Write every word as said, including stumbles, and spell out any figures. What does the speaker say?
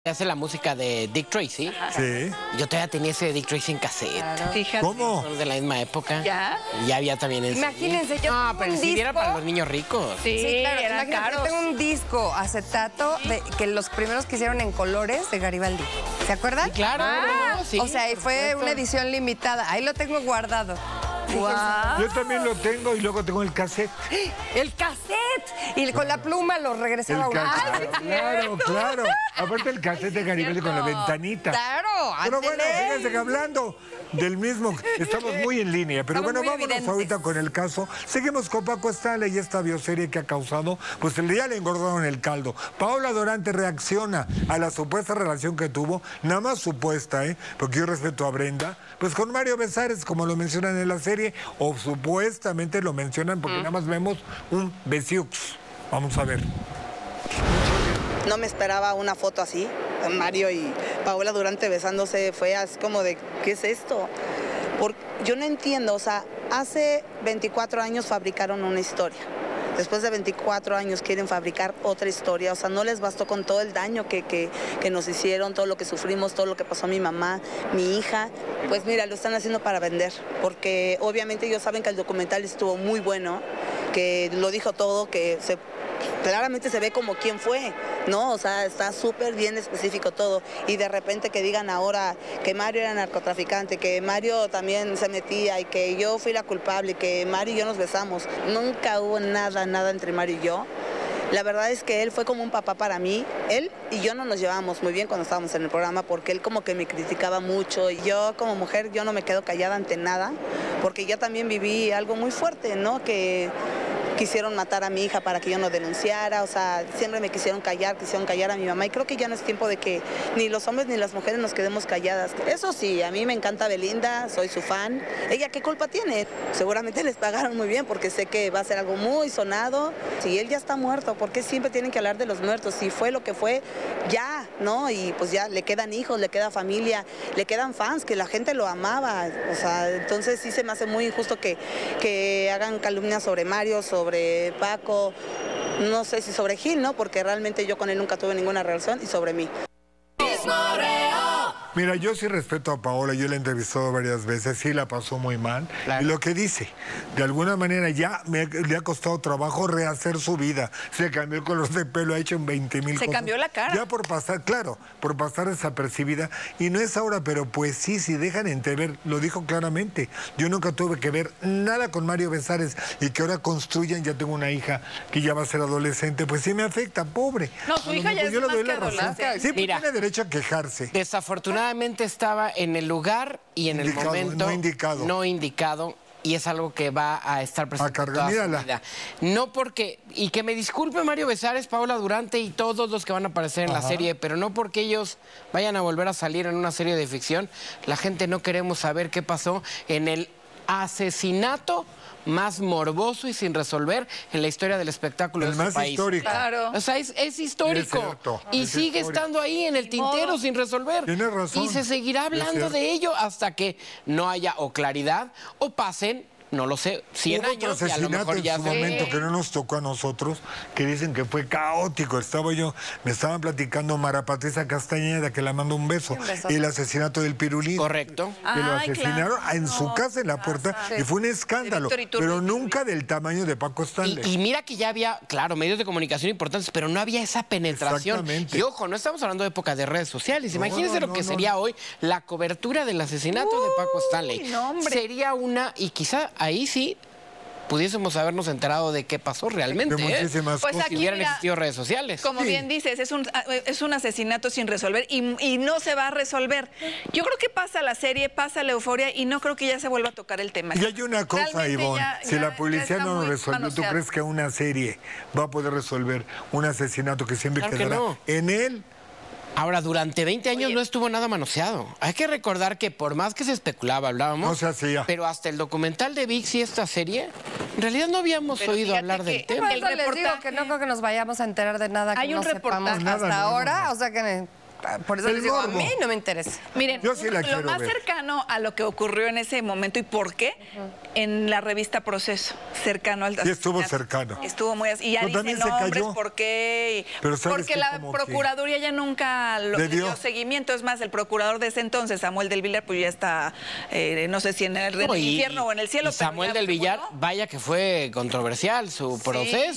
Hace la música de Dick Tracy. Sí. Yo todavía tenía ese Dick Tracy en cassette. Claro. Fíjate. ¿Cómo? De la misma época. ¿Ya? Ya había también en Imagínense, yo No, tengo pero un si disco. era para los niños ricos. Sí, Sí, claro, eran imagínate, yo caros. tengo un disco acetato de, que los primeros que hicieron en colores de Garibaldi. ¿Se acuerdan? Sí, claro. Ah, no, sí, o sea, y por fue supuesto. una edición limitada. Ahí lo tengo guardado. Guau. Yo también lo tengo y luego tengo el cassette. El cassette. Y con la pluma lo El regresaba a guardar. cassette. Claro, claro. Aparte el cassette de Garibaldi con la ventanita. Claro, Pero bueno, ándele. fíjense que hablando del mismo, estamos muy en línea. Pero Estamos bueno, muy vámonos evidentes. ahorita con el caso. Seguimos con Paco Stanley y esta bioserie que ha causado, pues el día le engordaron el caldo. Paola Durante reacciona a la supuesta relación que tuvo, nada más supuesta, ¿eh? Porque yo respeto a Brenda, pues con Mario Besares, como lo mencionan en la serie, o supuestamente lo mencionan porque nada más vemos un besiux. Vamos a ver. No me esperaba una foto así, Mario y Paola Durante besándose, fue así como de, ¿qué es esto? Porque yo no entiendo, o sea, hace veinticuatro años fabricaron una historia, después de veinticuatro años quieren fabricar otra historia, o sea, no les bastó con todo el daño que, que, que nos hicieron, todo lo que sufrimos, todo lo que pasó a mi mamá, mi hija, pues mira, lo están haciendo para vender, porque obviamente ellos saben que el documental estuvo muy bueno, que lo dijo todo, que se... claramente se ve como quién fue, ¿no? O sea, está súper bien específico todo. Y de repente que digan ahora que Mario era narcotraficante, que Mario también se metía y que yo fui la culpable, que Mario y yo nos besamos. Nunca hubo nada, nada entre Mario y yo. La verdad es que él fue como un papá para mí. Él y yo no nos llevábamos muy bien cuando estábamos en el programa porque él como que me criticaba mucho. Y yo como mujer, yo no me quedo callada ante nada porque yo también viví algo muy fuerte, ¿no? Que quisieron matar a mi hija para que yo no denunciara, o sea, siempre me quisieron callar, quisieron callar a mi mamá y creo que ya no es tiempo de que ni los hombres ni las mujeres nos quedemos calladas. Eso sí, a mí me encanta Belinda, soy su fan. ¿Ella qué culpa tiene? Seguramente les pagaron muy bien porque sé que va a ser algo muy sonado. Si él ya está muerto, ¿por qué siempre tienen que hablar de los muertos? Si fue lo que fue, ya, ¿no? Y pues ya le quedan hijos, le queda familia, le quedan fans, que la gente lo amaba. O sea, entonces sí se me hace muy injusto que, que hagan calumnias sobre Mario, sobre sobre Paco, no sé si sobre Gil, ¿no? Porque realmente yo con él nunca tuve ninguna relación y sobre mí. Mira, yo sí respeto a Paola, yo la he entrevistado varias veces, sí la pasó muy mal. Claro. Y lo que dice, de alguna manera ya me, le ha costado trabajo rehacer su vida. Se cambió el color de pelo, ha hecho en veinte mil Se cosas. cambió la cara. Ya por pasar, claro, por pasar desapercibida. Y no es ahora, pero pues sí, sí dejan entrever, lo dijo claramente. Yo nunca tuve que ver nada con Mario Besares y que ahora construyan, ya tengo una hija que ya va a ser adolescente, pues sí me afecta, pobre. No, su A lo hija ya mejor es yo le más doy que la razón. adolescente. Sí, pues Mira. tiene derecho a quejarse. Desafortunadamente estaba en el lugar y en Indicado, el momento no indicado. no indicado, y es algo que va a estar presente cargar, toda su mírala. vida. No porque, y que me disculpe Mario Besares, Paola Durante y todos los que van a aparecer en Ajá. la serie, pero no porque ellos vayan a volver a salir en una serie de ficción, la gente no queremos saber qué pasó en el asesinato más morboso y sin resolver en la historia del espectáculo El de este más país. histórico. Claro. O sea, es, es histórico. Es cierto, y es sigue histórico. estando ahí en el tintero modo. sin resolver. Tienes razón. Y se seguirá Es hablando cierto. de ello hasta que no haya o claridad o pasen, no lo sé, cien Hubo otro años y a lo asesinato mejor en ya su se... momento que no nos tocó a nosotros, que dicen que fue caótico. Estaba yo, me estaban platicando Mara Patricia Castañeda, que la mandó un beso, Un beso. el asesinato del Pirulín. Correcto. Que lo Ay, asesinaron claro. en su casa, en la puerta, casa. y fue un escándalo, De Víctor Iturbe. pero nunca del tamaño de Paco Y, Stanley. y mira que ya había, claro, medios de comunicación importantes, pero no había esa penetración. Exactamente. Y ojo, no estamos hablando de época de redes sociales. No, Imagínense no, lo que no, sería no. hoy la cobertura del asesinato de Paco Stanley. no, hombre. Sería una, y quizá ahí sí pudiésemos habernos enterado de qué pasó realmente. De ¿eh? muchísimas Pues cosas. Si aquí, hubieran mira, existido redes sociales. Como Sí. bien dices, es un, es un asesinato sin resolver y, y no se va a resolver. Yo creo que pasa la serie, pasa la euforia y no creo que ya se vuelva a tocar el tema. Y hay una cosa, Realmente Ivonne, ya- si ya- la policía ya está no lo muy resuelve, ¿tú manoseado. crees que una serie va a poder resolver un asesinato que siempre Claro que quedará no. en él? Ahora, durante veinte años Oye. no estuvo nada manoseado. Hay que recordar que por más que se especulaba, hablábamos... No se hacía. Pero hasta el documental de VIX y esta serie, en realidad no habíamos Pero oído fíjate hablar del que- tema. Por eso El les digo reportaje- que no creo que nos vayamos a enterar de nada que Hay no un sepamos reportaje. hasta Nada, no, ahora. no, no. O sea que por eso El les digo, morbo. a mí no me interesa. Miren, Yo sí la lo quiero más ver. cercano a lo que ocurrió en ese momento y por qué, en la revista Proceso, cercano al Sí, estuvo asesinato. cercano. Estuvo muy así. Y ya Pero dicen también se nombres, cayó. por qué. y- Pero ¿sabes porque qué? la Como que Procuraduría ya nunca lo, le le dio. dio. seguimiento. Es más, el procurador de ese entonces, Samuel del Villar, pues ya está, eh, no sé si en el, en No, el y- infierno o en el cielo. y pero Samuel ya del se Villar, murió. vaya que fue controversial su proceso.